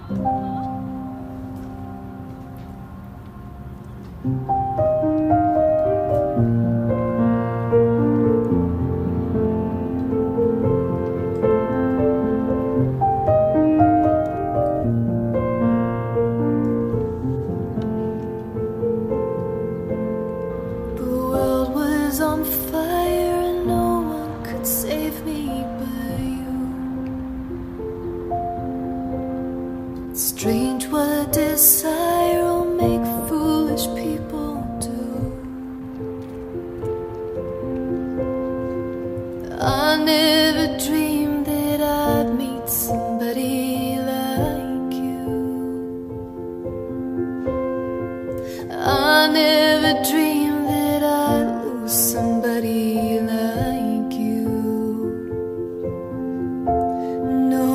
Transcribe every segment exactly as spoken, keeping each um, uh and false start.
Strange what desire will make foolish people do. I never dreamed that I'd meet somebody like you. I never dreamed that I'd lose somebody like you. No,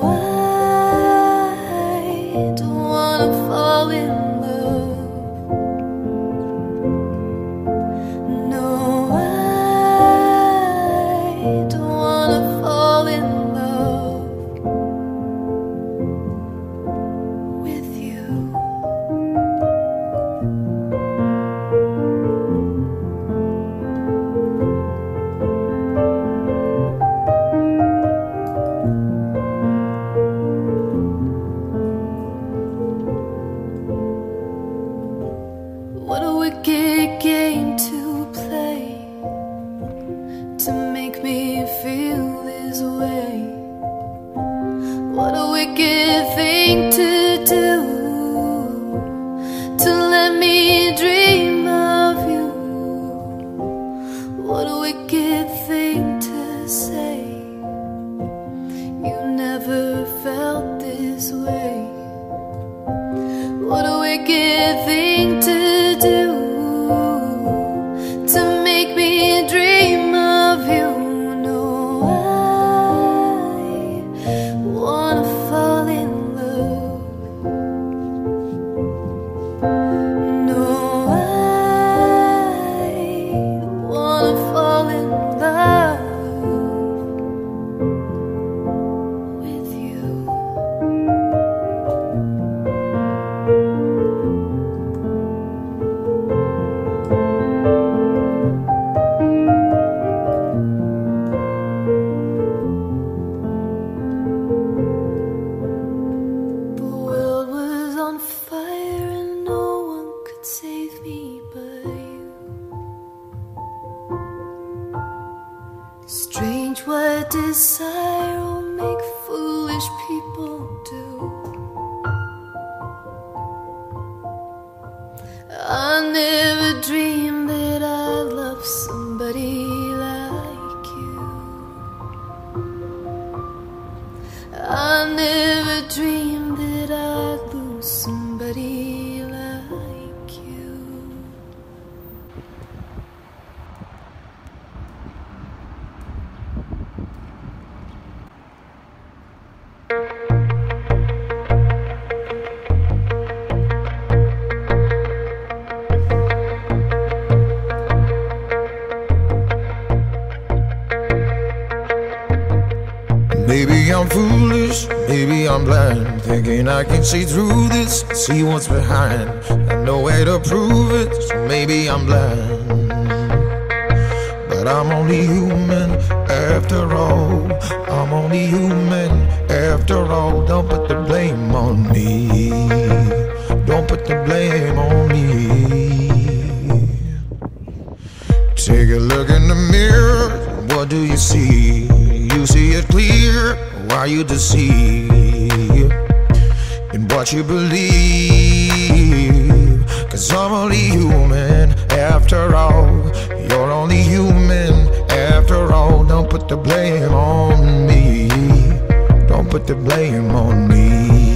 I don't wanna fall in love. No, I don't wanna fall in love with you. What a wicked game to play, to make me feel this way. What a wicked thing to do, to let me dream of you. What a wicked thing to say, you never felt this way. What a wicked thing to do, to make me dream of you. No, I wanna fall in love. No, I wanna fall in love with you. Strange what desire will make foolish people do. I never dreamed that I'd love somebody like you. I never dreamed that I'd lose somebody like you. Maybe I'm foolish, maybe I'm blind, thinking I can see through this, see what's behind. Got no way to prove it, so maybe I'm blind. But I'm only human after all. I'm only human after all. Don't put the blame on me. Don't put the blame on me. Take a look in the mirror, what do you see? You see it clear, why you deceive in what you believe? Cause I'm only human after all. You're only human after all. Don't put the blame on me. Don't put the blame on me.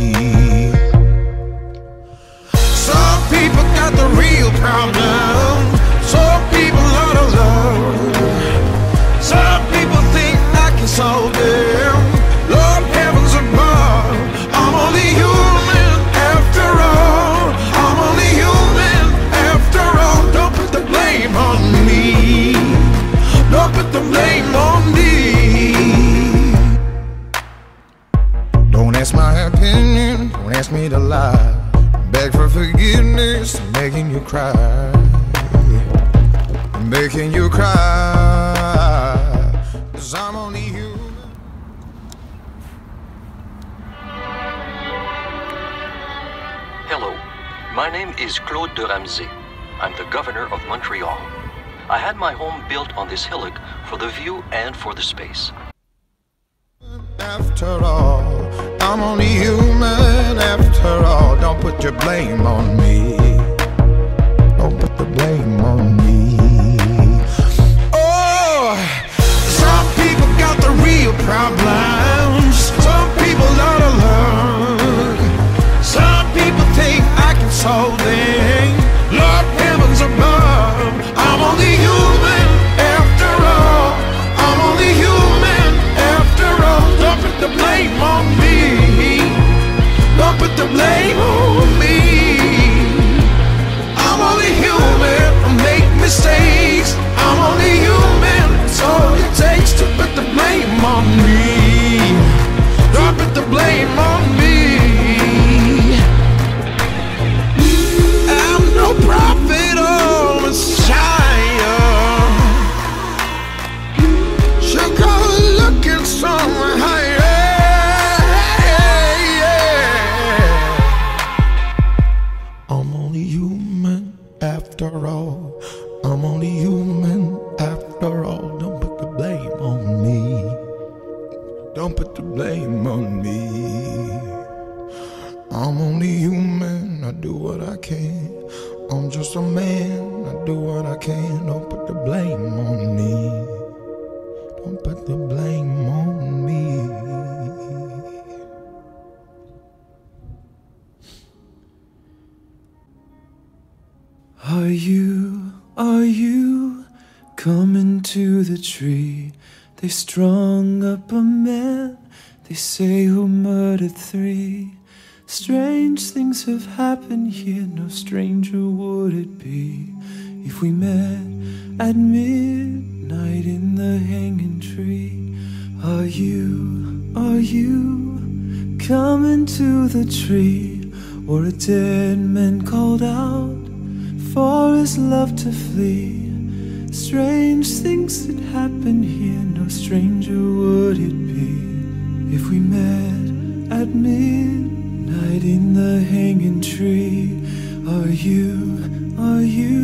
Some people got the real problem. Some people out of love. Some people think I can solve them. Lord heavens above, I'm only human after all. I'm only human after all. Don't put the blame on me. Don't put the blame on me. Don't ask my evening, don't ask me to lie. Beg for forgiveness, I'm making you cry. I'm making you cry, 'cause I'm only human. Hello, my name is Claude de Ramsey. I'm the governor of Montreal. I had my home built on this hillock for the view and for the space. After all, I'm only human. After all, don't put your blame on me. Don't put the blame on me. Oh, some people got the real problems. Some people out of love. Some people think I can solve them. Lord, heavens above, I'm only human. After all, I'm only human. After all, don't put the blame on me. Don't put the blame on me. I'm only human. I make mistakes. I'm only human. It's all it takes to put the blame on me. Don't put the blame on me. I'm no prophet or messiah. Should go looking somewhere higher. I'm only human after all. I'm only human after all. Don't put the blame on me. Don't put the blame on me. I'm only human. I do what I can. I'm just a man. I do what I can. Don't put the blame on me. Don't put the blame on me. Are you, are you coming to the tree? They strung up a man, they say, who murdered three. Strange things have happened here, no stranger would it be if we met at midnight in the hanging tree. Are you, are you coming to the tree where a dead man called out for his love to flee? Strange things that happen here, no stranger would it be if we met at midnight in the hanging tree. Are you, are you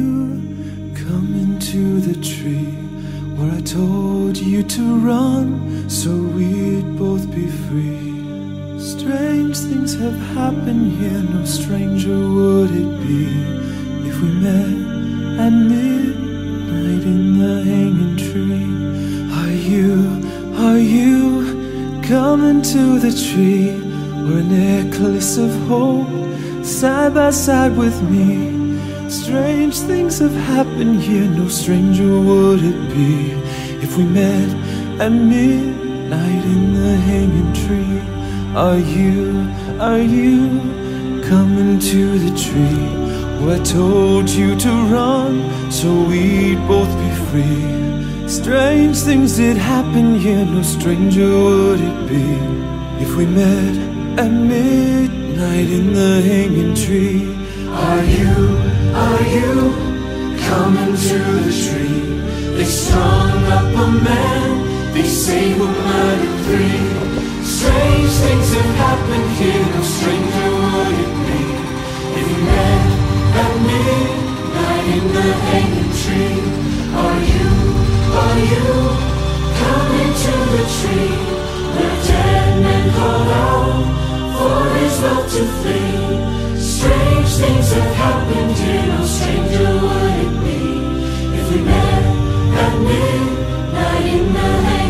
coming to the tree where I told you to run so we'd both be free? Strange things have happened here, no stranger would it be if we met at midnight in the hanging tree. Are you, are you coming to the tree where a necklace of hope side by side with me? Strange things have happened here, no stranger would it be if we met at midnight in the hanging tree. Are you, are you coming to the tree where I told you to run so we'd both be free? Strange things did happen here, no stranger would it be if we met at midnight in the hanging tree. Are you, are you coming to the tree? They strung up a man, they say, who murdered three. Strange things have happened here, no stranger would it be if we met at midnight in the hanging tree. Are you, are you coming to the tree where a dead man called out for his love to flee? Strange things have happened here, no stranger would it be if we met at midnight in the hanging tree.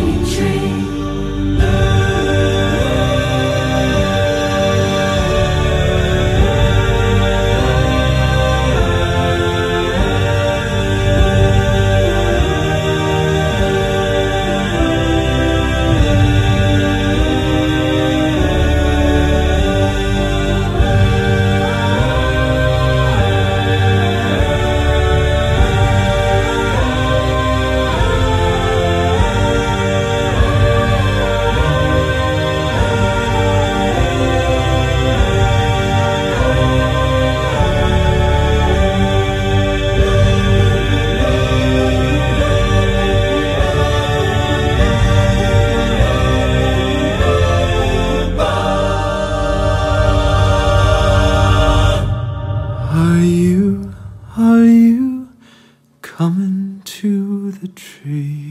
coming to the tree.